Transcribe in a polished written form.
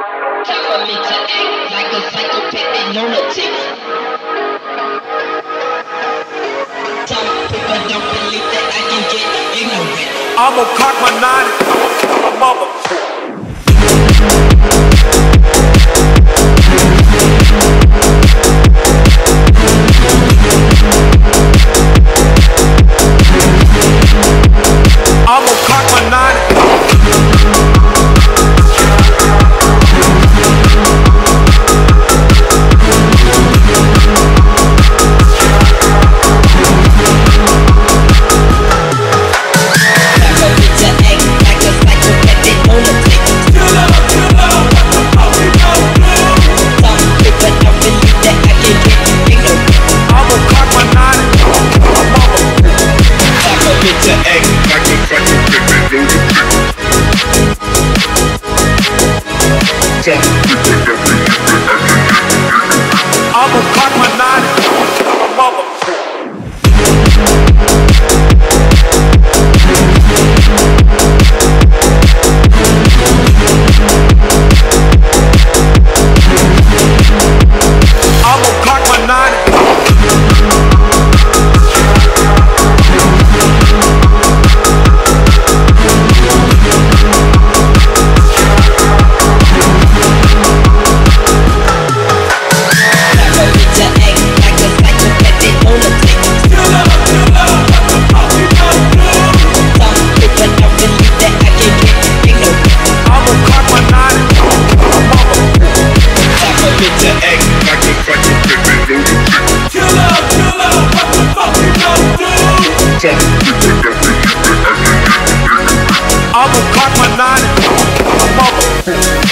Time for me to act like a psychopathic lunatic. Some people don't believe that I can get ignorant. I'ma cock my 9 and mother. I'ma cock my 9. I'ma cock my 9 mother. I'ma cock my 9. I'ma cock my 9 and mother.